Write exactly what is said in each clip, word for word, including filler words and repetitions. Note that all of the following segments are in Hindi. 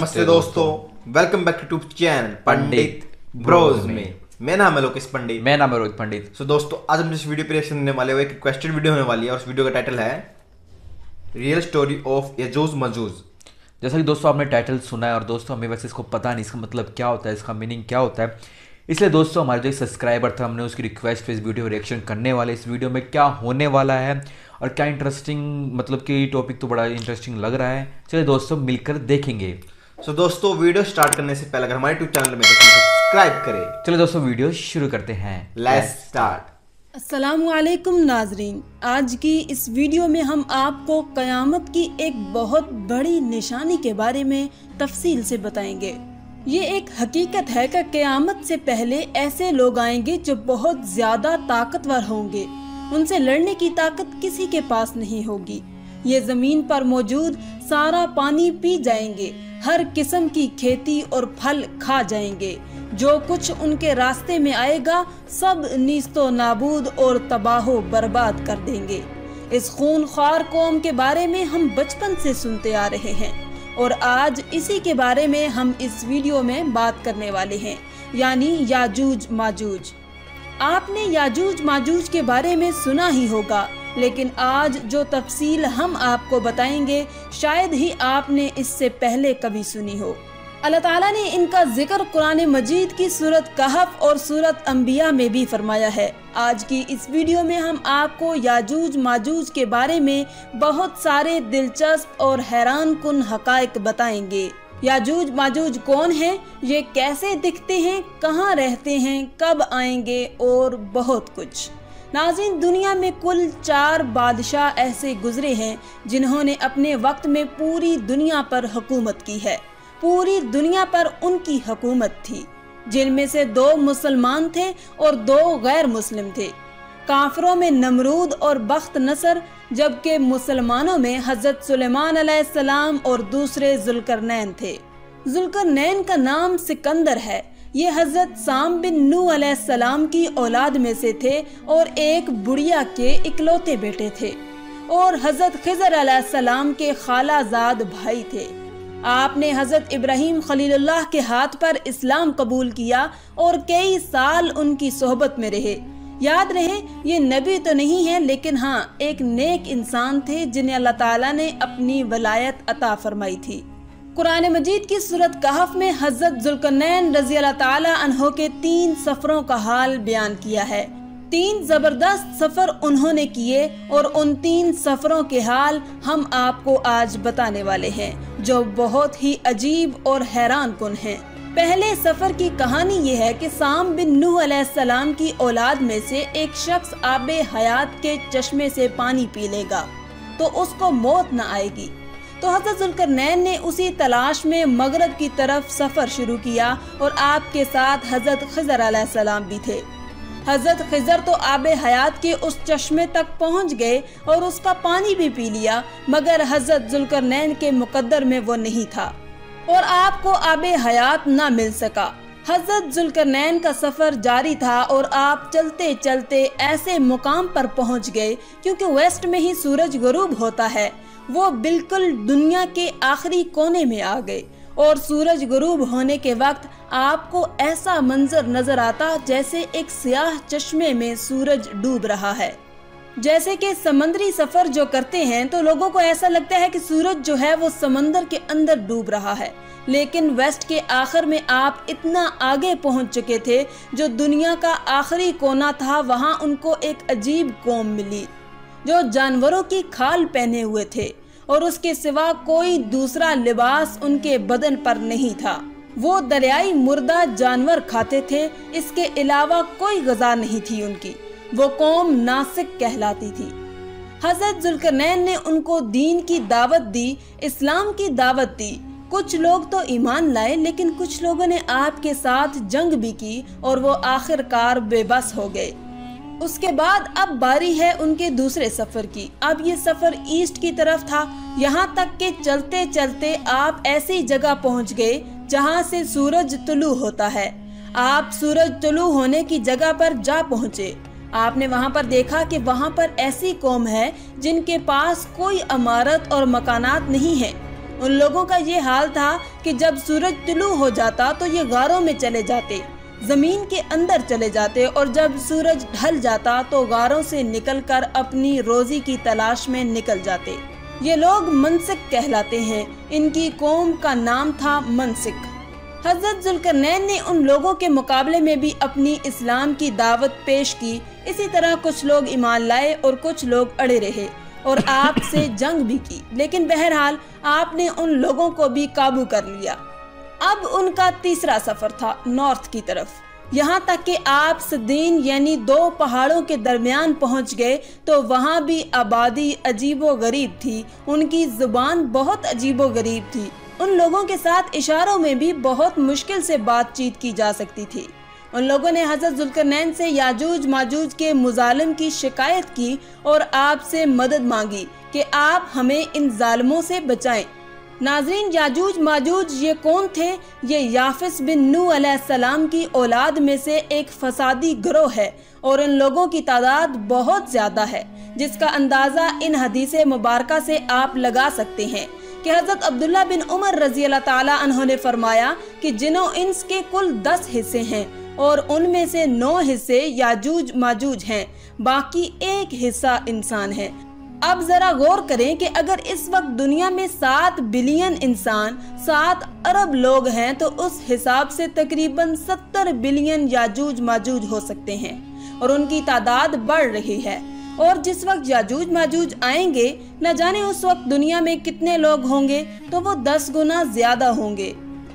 नमस्ते दोस्तों, welcome back to YouTube channel Pandit bros में। मैं नाम है लोकेश पंडित, मैं नाम है रोहित पंडित। सो so, दोस्तों आज हम जिस वीडियो पे रिएक्शन देने वाले हैं वो एक रिक्वेस्टेड वीडियो होने वाली है और उस वीडियो का टाइटल है रियल स्टोरी ऑफ यजूज मजूज। जैसा कि दोस्तों आपने टाइटल सुना है और दोस्तों हमें वैसे इसको पता नहीं इसका मतलब क्या होता है, इसका मीनिंग क्या होता है, इसलिए दोस्तों हमारे जो एक सब्सक्राइबर था हमने उसकी रिक्वेस्ट पे इस वीडियो रिएक्शन करने वाले। इस वीडियो में क्या होने वाला है और क्या इंटरेस्टिंग, मतलब कि टॉपिक तो बड़ा इंटरेस्टिंग लग रहा है। चलिए दोस्तों मिलकर देखेंगे। सो so, दोस्तों वीडियो स्टार्ट करने से पहले अगर हमारे यूट्यूब चैनल में तो सब्सक्राइब करें। चलिए दोस्तों वीडियो शुरू करते हैं। Let's start. अस्सलामुअलैकुम नाजरीन, आज की इस वीडियो में हम आपको क़यामत की एक बहुत बड़ी निशानी के बारे में तफसील से बताएंगे। ये एक हकीकत है कि क़यामत से पहले ऐसे लोग आएंगे जो बहुत ज्यादा ताकतवर होंगे, उनसे लड़ने की ताकत किसी के पास नहीं होगी। ये जमीन पर मौजूद सारा पानी पी जाएंगे, हर किस्म की खेती और फल खा जाएंगे, जो कुछ उनके रास्ते में आएगा सब नीस्तो नाबूद और तबाहो बर्बाद कर देंगे। इस खूनख्वार कौम के बारे में हम बचपन से सुनते आ रहे हैं और आज इसी के बारे में हम इस वीडियो में बात करने वाले हैं, यानी याजूज माजूज। आपने याजूज माजूज के बारे में सुना ही होगा, लेकिन आज जो तफसील हम आपको बताएंगे शायद ही आपने इससे पहले कभी सुनी हो। अल्लाह ताला ने इनका जिक्र कुरान मजीद की सूरत कहफ और सूरत अंबिया में भी फरमाया है। आज की इस वीडियो में हम आपको याजूज माजूज के बारे में बहुत सारे दिलचस्प और हैरान कुन हकायक बताएंगे। याजूज माजूज कौन है, ये कैसे दिखते हैं, कहाँ रहते हैं, कब आएंगे और बहुत कुछ। नाज़रीन, दुनिया में कुल चार बादशाह ऐसे गुजरे हैं जिन्होंने अपने वक्त में पूरी दुनिया पर हुकूमत की है। पूरी दुनिया पर उनकी हुकूमत थी, जिनमें से दो मुसलमान थे और दो गैर मुस्लिम थे। काफिरों में नमरूद और बख्त नसर, जबकि मुसलमानों में हजरत सुलेमान अलैहिस्सलाम और दूसरे जुल्करनैन थे। जुल्करनैन का नाम सिकंदर है। ये हजरत साम बिन नूह अलैहिस्सलाम की औलाद में से थे और एक बुढ़िया के इकलौते बेटे थे और हजरत खिजर अलैहिस्सलाम के खालाजाद भाई थे। आपने हजरत इब्राहिम खलीलुल्लाह के हाथ पर इस्लाम कबूल किया और कई साल उनकी सोहबत में रहे। याद रहे, ये नबी तो नहीं है, लेकिन हाँ एक नेक इंसान थे जिन्हें अल्लाह ताला ने अपनी वलायत अता फरमाई थी। कुरान मजीद की सूरत कहफ में हजरत जुल्करनैन रज़ी अल्लाह ताला अन्हो के तीन सफरों का हाल बयान किया है। तीन जबरदस्त सफर उन्होंने किए और उन तीन सफरों के हाल हम आपको आज बताने वाले हैं, जो बहुत ही अजीब और हैरान कुन हैं। पहले सफर की कहानी ये है कि साम बिन नूह अलैहिस्सलाम की औलाद में से एक शख्स आबे हयात के चश्मे से पानी पी लेगा तो उसको मौत न आएगी। तो हजरत जुल्करनैन ने उसी तलाश में मगरब की तरफ सफर शुरू किया और आपके साथ हजरत खिजर अलैहिस्सलाम भी थे। हजरत खिजर तो आबे हयात के उस चश्मे तक पहुंच गए और उसका पानी भी पी लिया, मगर हजरत जुल्करनैन के मुकद्दर में वो नहीं था और आपको आबे हयात न मिल सका। हजरत जुल्करनैन का सफर जारी था और आप चलते चलते ऐसे मुकाम पर पहुंच गए, क्योंकि वेस्ट में ही सूरज गुरूब होता है, वो बिल्कुल दुनिया के आखिरी कोने में आ गए और सूरज गुरूब होने के वक्त आपको ऐसा मंजर नजर आता जैसे एक सियाह चश्मे में सूरज डूब रहा है। जैसे कि समंदरी सफर जो करते हैं तो लोगों को ऐसा लगता है कि सूरज जो है वो समंदर के अंदर डूब रहा है, लेकिन वेस्ट के आखिर में आप इतना आगे पहुंच चुके थे, जो दुनिया का आखिरी कोना था, वहां उनको एक अजीब कौम मिली जो जानवरों की खाल पहने हुए थे और उसके सिवा कोई दूसरा लिबास उनके बदन पर नहीं था। वो दरियाई मुर्दा जानवर खाते थे, इसके अलावा कोई ग़िज़ा नहीं थी उनकी। वो कौम नासिक कहलाती थी। हजरत जुल्करनैन ने उनको दीन की दावत दी, इस्लाम की दावत दी। कुछ लोग तो ईमान लाए, लेकिन कुछ लोगों ने आपके साथ जंग भी की और वो आखिरकार बेबस हो गए। उसके बाद अब बारी है उनके दूसरे सफर की। अब ये सफर ईस्ट की तरफ था, यहाँ तक कि चलते चलते आप ऐसी जगह पहुँच गए जहाँ से सूरज तुलू होता है। आप सूरज तुलू होने की जगह पर जा पहुँचे। आपने वहाँ पर देखा कि वहाँ पर ऐसी कौम है जिनके पास कोई इमारत और मकानात नहीं है, उन लोगों का ये हाल था कि जब सूरज तुलू हो जाता तो ये गारों में चले जाते, जमीन के अंदर चले जाते, और जब सूरज ढल जाता तो गारों से निकलकर अपनी रोजी की तलाश में निकल जाते। ये लोग मनसिक कहलाते हैं। इनकी कौम का नाम था मनसिक। हजरत जुल्करनैन ने उन लोगों के मुकाबले में भी अपनी इस्लाम की दावत पेश की। इसी तरह कुछ लोग ईमान लाए और कुछ लोग अड़े रहे और आपसे जंग भी की, लेकिन बहरहाल आपने उन लोगों को भी काबू कर लिया। अब उनका तीसरा सफर था नॉर्थ की तरफ, यहाँ तक कि आप सदीन यानी दो पहाड़ों के दरमियान पहुँच गए तो वहाँ भी आबादी अजीबो गरीब थी। उनकी जुबान बहुत अजीबो गरीब थी। उन लोगों के साथ इशारों में भी बहुत मुश्किल से बातचीत की जा सकती थी। उन लोगों ने हजरत जुल्करनैन से याजूज माजूज के मुजालिम की शिकायत की और आपसे मदद मांगी कि आप हमें इन जालिमों से बचाएं। नाजरीन, याजूज माजूज ये कौन थे? ये याफिस बिन नूह अलैहिस्सलाम की औलाद में से एक फसादी गिरोह है और इन लोगों की तादाद बहुत ज्यादा है, जिसका अंदाजा इन हदीस मुबारका से आप लगा सकते हैं कि हजरत अब्दुल्ला बिन उमर रजी अल्लाह ताला अन्हु ने फरमाया कि जिनो इंस के कुल दस हिस्से हैं और उनमें से नौ हिस्से याजूज माजूज हैं, बाकी एक हिस्सा इंसान है। अब जरा गौर करें कि अगर इस वक्त दुनिया में सात बिलियन इंसान, सात अरब लोग हैं तो उस हिसाब से तकरीबन सत्तर बिलियन याजूज माजूज हो सकते हैं और उनकी तादाद बढ़ रही है। और जिस वक्त याजूज माजूज आएंगे, न जाने उस वक्त दुनिया में कितने लोग होंगे, तो वो दस गुना ज्यादा होंगे।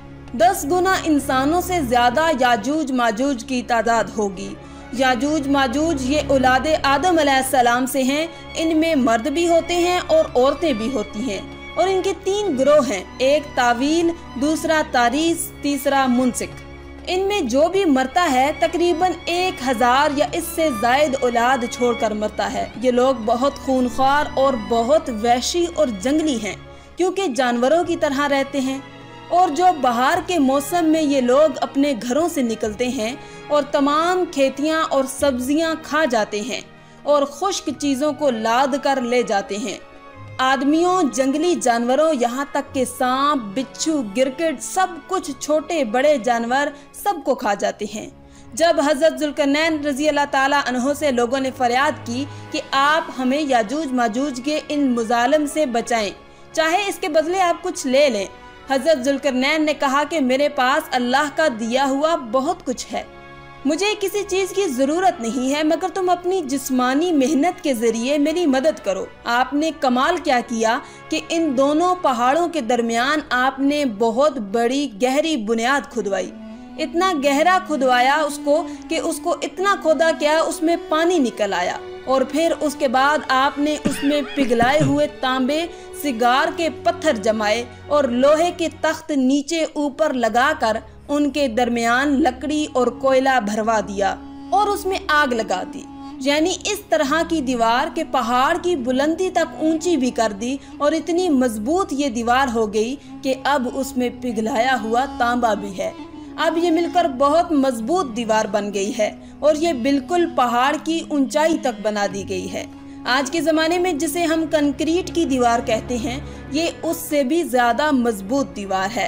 दस गुना इंसानों से ज्यादा याजूज माजूज की तादाद होगी। याजूज माजूज ये औलादे आदम अलैहिस्सलाम से हैं। इनमें मर्द भी होते हैं और औरतें भी होती हैं और इनके तीन गिरोह हैं, एक तावील, दूसरा तारीस, तीसरा मुनसिक। इनमें जो भी मरता है तकरीबन एक हजार या इससे जायद औलाद छोड़कर मरता है। ये लोग बहुत खूनख्वार और बहुत वहशी और जंगली हैं, क्योंकि जानवरों की तरह रहते हैं। और जो बहार के मौसम में ये लोग अपने घरों से निकलते हैं और तमाम खेतियां और सब्जियां खा जाते हैं और खुश्क चीज़ों को लाद कर ले जाते हैं। आदमियों, जंगली जानवरों, यहाँ तक के सांप, बिच्छू, गिरगिट, सब कुछ छोटे बड़े जानवर सबको खा जाते हैं। जब हजरत जुल्करनैन रजी अल्लाह ताला अन्हो से लोगों ने फरियाद की कि आप हमें याजूज माजूज के इन मुजालिम से बचाएं, चाहे इसके बदले आप कुछ ले लें, हजरत जुल्करनैन ने कहा कि मेरे पास अल्लाह का दिया हुआ बहुत कुछ है, मुझे किसी चीज की जरूरत नहीं है, मगर तुम अपनी जिस्मानी मेहनत के जरिए मेरी मदद करो। आपने कमाल क्या किया कि इन दोनों पहाड़ों के दरमियान आपने बहुत बड़ी गहरी बुनियाद खुदवाई। इतना गहरा खुदवाया उसको कि उसको इतना खोदा क्या उसमें पानी निकल आया, और फिर उसके बाद आपने उसमें पिघलाए हुए तांबे, सिगार के पत्थर जमाए और लोहे के तख्त नीचे ऊपर लगाकर उनके दरमियान लकड़ी और कोयला भरवा दिया और उसमें आग लगा दी। यानी इस तरह की दीवार के पहाड़ की बुलंदी तक ऊंची भी कर दी और इतनी मजबूत ये दीवार हो गई कि अब उसमें पिघलाया हुआ तांबा भी है। अब ये मिलकर बहुत मजबूत दीवार बन गई है और ये बिल्कुल पहाड़ की ऊंचाई तक बना दी गई है। आज के ज़माने में जिसे हम कंक्रीट की दीवार कहते हैं, ये उससे भी ज़्यादा मजबूत दीवार है।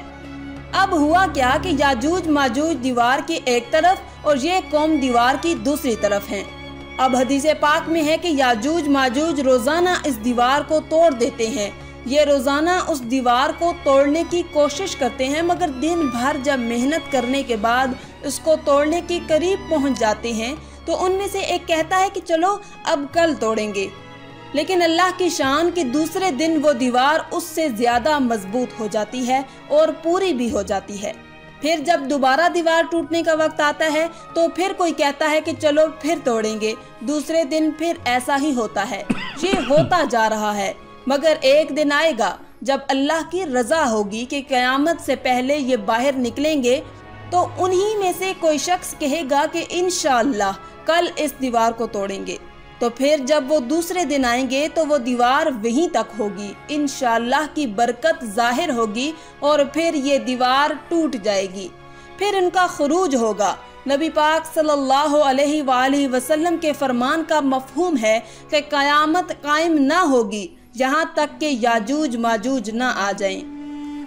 अब हुआ क्या कि याजूज माजूज दीवार की एक तरफ और ये कौम दीवार की दूसरी तरफ हैं। अब हदीस पाक में है कि याजूज माजूज रोज़ाना इस दीवार को तोड़ देते हैं। ये रोज़ाना उस दीवार को तोड़ने की कोशिश करते हैं, मगर दिन भर जब मेहनत करने के बाद उसको तोड़ने के करीब पहुंच जाते हैं तो उनमें से एक कहता है कि चलो अब कल तोड़ेंगे, लेकिन अल्लाह की शान कि दूसरे दिन वो दीवार उससे ज़्यादा मजबूत हो जाती है और पूरी भी हो जाती है। फिर जब दोबारा दीवार टूटने का वक्त आता है तो फिर कोई कहता है कि चलो फिर तोड़ेंगे, दूसरे दिन फिर ऐसा ही होता है। ये होता जा रहा है, मगर एक दिन आएगा जब अल्लाह की रज़ा होगी कि क़यामत से पहले ये बाहर निकलेंगे, तो उन्हीं में से कोई शख्स कहेगा कि इंशाअल्लाह कल इस दीवार को तोड़ेंगे। तो फिर जब वो दूसरे दिन आएंगे तो वो दीवार वहीं तक होगी, इंशाअल्लाह की बरकत जाहिर होगी और फिर ये दीवार टूट जाएगी। फिर इनका खुरूज होगा। नबी पाक सल्लल्लाहु अलैहि वालैहि वसल्लम के फरमान का मफहूम है कि क़यामत कायम ना होगी यहाँ तक कि याजूज माजूज ना आ जाएं।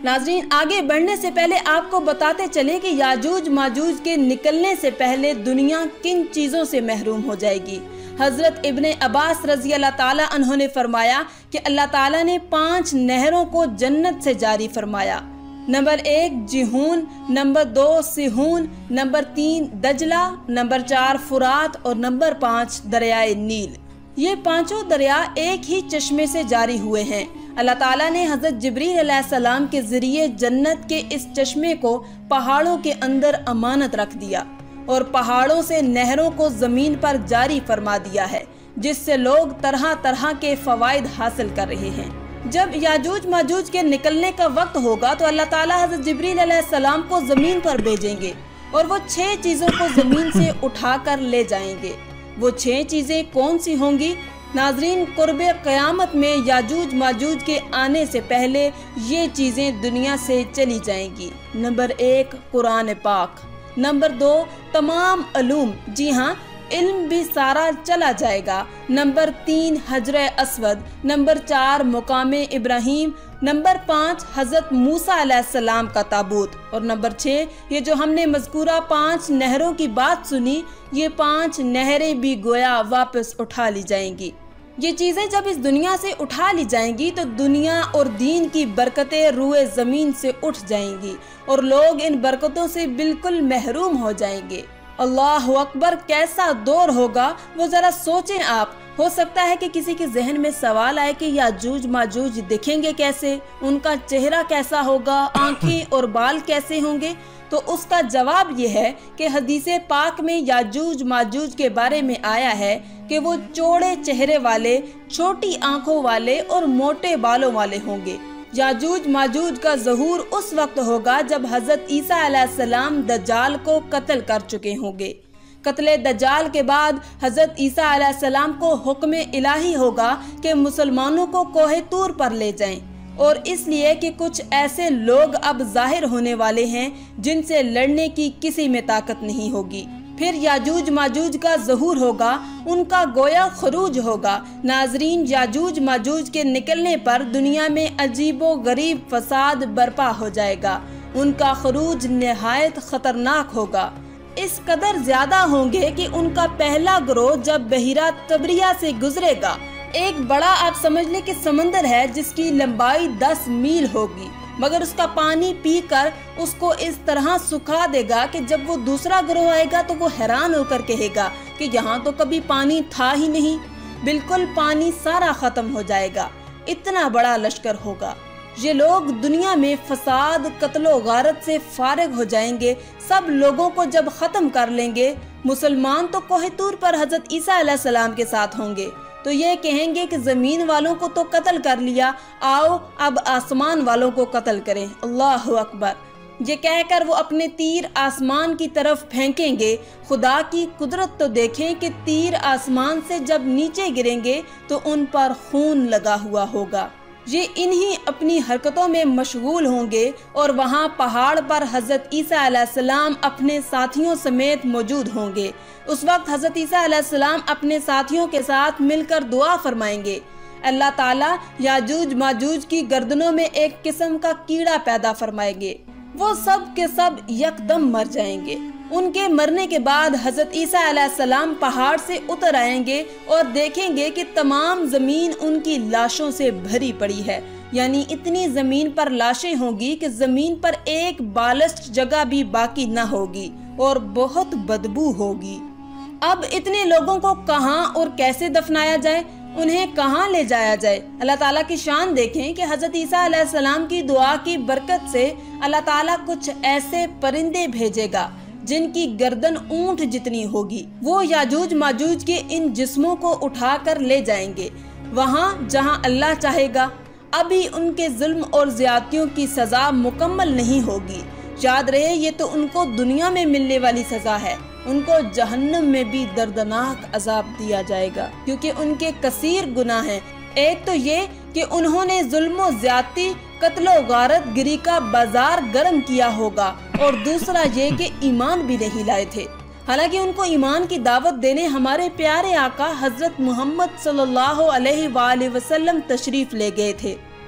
नाज़रीन, आगे बढ़ने से पहले आपको बताते चले कि याजूज माजूज के निकलने से पहले दुनिया किन चीज़ों से महरूम हो जाएगी। हज़रत इब्ने अब्बास रज़ी अल्लाह ताला अन्हु ने फरमाया कि अल्लाह ताला ने पांच नहरों को जन्नत से जारी फरमाया। नंबर एक जिहून, नंबर दो सिहून, नंबर तीन दजला, नंबर चार फुरात और नंबर पाँच दरियाए नील। ये पांचों दरिया एक ही चश्मे से जारी हुए हैं। अल्लाह ताला ने हज़रत जिब्रील अलैहिस्सलाम के ज़रिए जन्नत के इस चश्मे को पहाड़ों के अंदर अमानत रख दिया और पहाड़ों से नहरों को ज़मीन पर जारी फरमा दिया है, जिससे लोग तरह तरह के फ़वाइद हासिल कर रहे हैं। जब याजूज माजूज के निकलने का वक्त होगा तो अल्लाह ताला हज़रत जिब्रील अलैहिस्सलाम को ज़मीन पर भेजेंगे और वो छह चीज़ों को ज़मीन से उठा कर ले जाएंगे। वो छह चीज़ें कौन सी होंगी? नाजरीन, कुर्बे क़यामत में याजूज माजूज के आने से पहले ये चीज़ें दुनिया से चली जाएंगी। नंबर एक कुरान पाक, नंबर दो तमाम अलूम, जी हाँ इल्म भी सारा चला जाएगा। नंबर तीन हजर अस्वद, नंबर चार मुकामे इब्राहिम, नंबर पाँच हज़रत मूसा अलैहिस्सलाम का ताबूत और नंबर छः ये जो हमने मज़कूरा पांच नहरों की बात सुनी, ये पांच नहरें भी गोया वापस उठा ली जाएंगी। ये चीज़ें जब इस दुनिया से उठा ली जाएंगी तो दुनिया और दीन की बरकतें रूए ज़मीन से उठ जाएंगी और लोग इन बरकतों से बिल्कुल महरूम हो जाएंगे। अल्लाह अकबर, कैसा दौर होगा वो ज़रा सोचें आप। हो सकता है कि किसी के जहन में सवाल आए कि याजूज माजूज दिखेंगे कैसे, उनका चेहरा कैसा होगा, आंखें और बाल कैसे होंगे। तो उसका जवाब ये है कि हदीसे पाक में याजूज माजूज के बारे में आया है कि वो चौड़े चेहरे वाले, छोटी आंखों वाले और मोटे बालों वाले होंगे। याजूज माजूज का ज़हूर उस वक्त होगा जब हज़रत ईसा अलैहिस्सलाम दज्जाल को कत्ल कर चुके होंगे। कत्ले दज्जाल के बाद हज़रत ईसा अलैहिस्सलाम को हुक्म इलाही होगा कि मुसलमानों को कोहे तूर पर ले जाएं, और इसलिए कि कुछ ऐसे लोग अब जाहिर होने वाले हैं जिनसे लड़ने की किसी में ताकत नहीं होगी। फिर याजूज माजूज का ज़हूर होगा, उनका गोया खरूज होगा। नाजरीन, याजूज माजूज के निकलने पर दुनिया में अजीबो गरीब फसाद बर्पा हो जाएगा। उनका खरूज निहायत खतरनाक होगा। इस कदर ज्यादा होंगे कि उनका पहला ग्रोह जब बहिरा तबरिया से गुजरेगा, एक बड़ा आप समझ लें कि समंदर है जिसकी लंबाई दस मील होगी, मगर उसका पानी पीकर उसको इस तरह सुखा देगा कि जब वो दूसरा ग्रोह आएगा तो वो हैरान होकर कहेगा कि यहाँ तो कभी पानी था ही नहीं, बिल्कुल पानी सारा खत्म हो जाएगा। इतना बड़ा लश्कर होगा। ये लोग दुनिया में फसाद, कत्लो गारत से फारिग हो जाएंगे। सब लोगों को जब खत्म कर लेंगे, मुसलमान तो कोहे तूर पर हजरत ईसा अलैहिस्सलाम के साथ होंगे, तो ये कहेंगे कि जमीन वालों को तो कत्ल कर लिया, आओ अब आसमान वालों को कत्ल करें। अल्लाह अकबर। ये कहकर वो अपने तीर आसमान की तरफ फेंकेंगे। खुदा की कुदरत तो देखें कि तीर आसमान से जब नीचे गिरेंगे तो उन पर खून लगा हुआ होगा। ये इन्हीं अपनी हरकतों में मशगूल होंगे और वहाँ पहाड़ पर हज़रत ईसा अलैहिस्सलाम अपने साथियों समेत मौजूद होंगे। उस वक्त हज़रत ईसा अलैहिस्सलाम अपने साथियों के साथ मिलकर दुआ फरमाएंगे। अल्लाह ताला याजूज माजूज की गर्दनों में एक किस्म का कीड़ा पैदा फरमाएंगे। वो सब के सब यकदम मर जाएंगे। उनके मरने के बाद हज़रत ईसा अलैहिस्सलाम पहाड़ से उतर आएंगे और देखेंगे कि तमाम ज़मीन उनकी लाशों से भरी पड़ी है, यानी इतनी ज़मीन पर लाशें होंगी कि ज़मीन पर एक बालस्ट जगह भी बाकी न होगी और बहुत बदबू होगी। अब इतने लोगों को कहाँ और कैसे दफनाया जाए, उन्हें कहाँ ले जाया जाए? अल्लाह ताला की शान देखें कि हज़रत ईसा अलैहिस्सलाम की दुआ की बरकत से अल्लाह ताला कुछ ऐसे परिंदे भेजेगा जिनकी गर्दन ऊंट जितनी होगी। वो याजूज माजूज के इन जिस्मों को उठाकर ले जाएंगे वहाँ जहाँ अल्लाह चाहेगा। अभी उनके जुल्म और ज्यादतियों की सजा मुकम्मल नहीं होगी। याद रहे, ये तो उनको दुनिया में मिलने वाली सजा है, उनको जहन्नम में भी दर्दनाक अजाब दिया जाएगा, क्योंकि उनके कसीर गुनाह हैं। एक तो ये कि उन्होंने जुल्म ज्यादती, कत्लो गारत गिरी का बाजार गर्म किया होगा, और दूसरा ये कि ईमान भी नहीं लाए थे। हालांकि उनको ईमान की दावत देने हमारे प्यारे आका हजरत मोहम्मद सल्लल्लाहु अलैहि वसल्लम तशरीफ ले गए थे।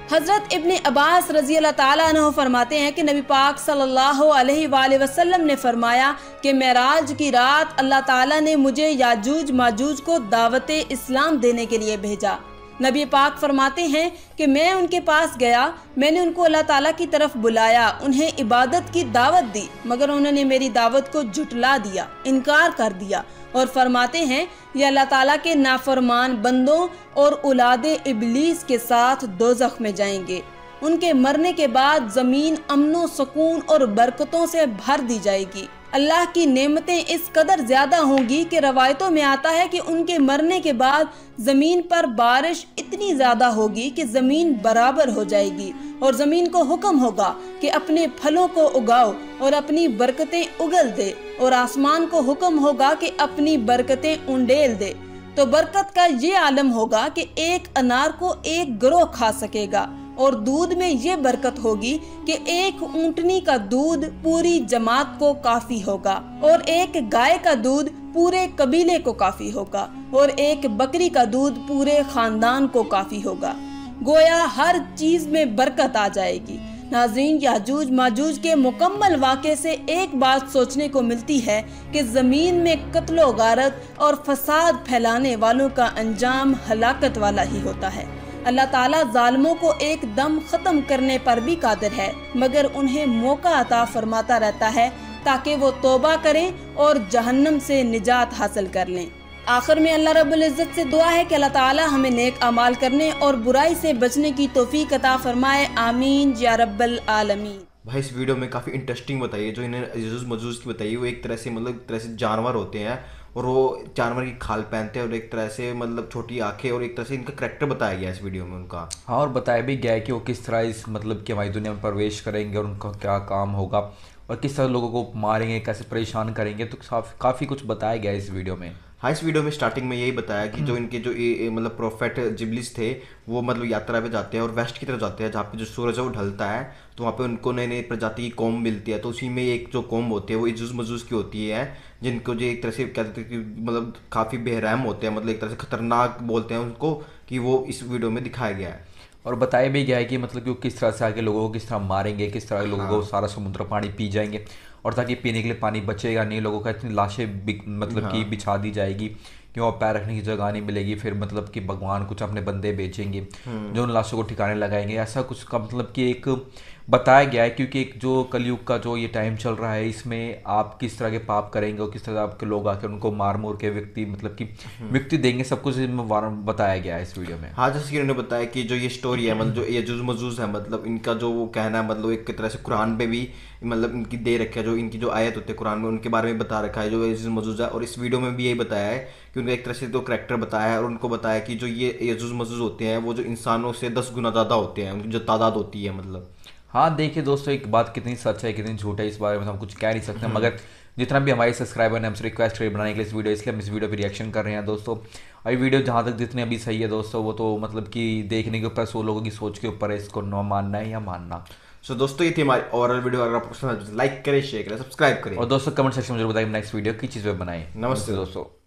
हजरत इब्ने अब्बास रजी अल्लाह ताला अन्हु फरमाते हैं कि नबी पाक सल्लल्लाहु अलैहि वसल्लम ने फरमाया कि मेराज की रात अल्लाह ताला ने मुझे याजूज माजूज को दावत इस्लाम देने के लिए भेजा। नबी पाक फरमाते हैं कि मैं उनके पास गया, मैंने उनको अल्लाह ताला की तरफ बुलाया, उन्हें इबादत की दावत दी, मगर उन्होंने मेरी दावत को झुटला दिया, इनकार कर दिया और फरमाते हैं ये अल्लाह ताला के नाफरमान बंदों और औलादे इबलीस के साथ दोज़ख में जाएंगे। उनके मरने के बाद ज़मीन अमनो सुकून और बरकतों से भर दी जाएगी। अल्लाह की नेमतें इस कदर ज्यादा होंगी कि रवायतों में आता है कि उनके मरने के बाद जमीन पर बारिश इतनी ज्यादा होगी कि जमीन बराबर हो जाएगी और जमीन को हुक्म होगा कि अपने फलों को उगाओ और अपनी बरकतें उगल दे, और आसमान को हुक्म होगा कि अपनी बरकतें उंडेल दे। तो बरकत का ये आलम होगा कि एक अनार को एक गिरोह खा सकेगा, और दूध में ये बरकत होगी कि एक ऊंटनी का दूध पूरी जमात को काफी होगा, और एक गाय का दूध पूरे कबीले को काफी होगा, और एक बकरी का दूध पूरे खानदान को काफी होगा। गोया हर चीज में बरकत आ जाएगी। नाज़रीन, याजूज माजूज के मुकम्मल वाक़े से एक बात सोचने को मिलती है कि ज़मीन में कत्लो गारत और फसाद फैलाने वालों का अंजाम हलाकत वाला ही होता है। अल्लाह ताला जालिमों को एकदम ख़त्म करने पर भी कादिर है, मगर उन्हें मौका अता फरमाता रहता है ताकि वो तौबा करें और जहन्नम से निजात हासिल कर लें। आखिर में अल्लाह रब्बुल इज़्ज़त से दुआ है कि अल्लाह ताला हमें नेक अमाल करने और बुराई से बचने की तौफीक अता फरमाए। आमीन या रब्बल आलमीन। भाई इस वीडियो में काफ़ी इंटरेस्टिंग बताई है, जो इन्हें याजूज माजूज की बताई है। वो एक तरह से मतलब एक तरह से जानवर होते हैं और वो जानवर की खाल पहनते हैं, और एक तरह से मतलब छोटी आंखें, और एक तरह से इनका करैक्टर बताया गया है इस वीडियो में उनका। हाँ, और बताया भी गया है कि वो किस तरह इस मतलब कि हमारी दुनिया में प्रवेश करेंगे और उनका क्या काम होगा और किस तरह लोगों को मारेंगे, कैसे परेशान करेंगे। तो काफ़ी कुछ बताया गया है इस वीडियो में। हाँ, इस वीडियो में स्टार्टिंग में यही बताया कि जो इनके जो ये मतलब प्रोफेट जिब्लिस थे, वो मतलब यात्रा पे जाते हैं और वेस्ट की तरफ जाते हैं, जहाँ पे जो सूरज है वो ढलता है, तो वहाँ पे उनको नई नई प्रजाति की कौम मिलती है। तो उसी में एक जो कौम होती है वो याजूज माजूज की होती है, जिनको जो एक तरह से कहते हैं कि मतलब काफ़ी बेरहम होते हैं, मतलब एक तरह से खतरनाक बोलते हैं उनको, कि वो इस वीडियो में दिखाया गया है। और बताया भी गया है कि मतलब कि वो किस तरह से आगे लोगों को किस तरह मारेंगे, किस तरह लोगों को सारा समुद्र पानी पी जाएंगे, और ताकि पीने के लिए पानी बचेगा नहीं, लोगों का इतनी लाशें मतलब हाँ। कि बिछा दी जाएगी कि वहाँ पैर रखने की जगह नहीं मिलेगी। फिर मतलब कि भगवान कुछ अपने बंदे बेचेंगे जो उन लाशों को ठिकाने लगाएंगे। ऐसा कुछ का मतलब कि एक बताया गया है, क्योंकि एक जो कलयुग का जो ये टाइम चल रहा है, इसमें आप किस तरह के पाप करेंगे और किस तरह आपके लोग आकर उनको मार मोर के व्यक्ति मतलब कि व्यक्ति देंगे, सब कुछ बताया गया है इस वीडियो में। हाँ, जैसे कि उन्होंने बताया कि जो ये स्टोरी है, मतलब जो याजूज माजूज है, मतलब इनका जो वो कहना है, मतलब एक तरह से कुरान पे भी मतलब इनकी दे रखा है, जो इनकी जो आयत होती है कुरान में, उनके बारे में बता रखा है जो याजूज माजूज है। और इस वीडियो में भी यही बताया है कि उनका एक तरह से तो करैक्टर बताया है, और उनको बताया कि जो ये याजूज माजूज होते हैं वो जो इंसानों से दस गुना ज़्यादा होते हैं, उनकी जो तादाद होती है मतलब। हाँ, देखिए दोस्तों, एक बात कितनी सच है कितनी झूठ है इस बारे में हम कुछ कह नहीं सकते, मगर जितना भी हमारे सब्सक्राइबर ने हमसे रिक्वेस्ट करी बनाने के लिए इस वीडियो, इसलिए हम इस वीडियो पे रिएक्शन कर रहे हैं दोस्तों। और ये वीडियो जहाँ तक जितने अभी सही है दोस्तों, वो तो मतलब कि देखने के ऊपर, सौ लोगों की सोच के ऊपर है, इसको न मानना है या मानना। सो so, दोस्तों ये थी हमारी ओवरऑल वीडियो। अगर आपको पसंद आए तो लाइक करें, शेयर करें, सब्सक्राइब करें, और दोस्तों कमेंट सेक्शन में जरूर बताइए नेक्स्ट वीडियो की चीज़ पे बनाएं। नमस्ते दोस्तों।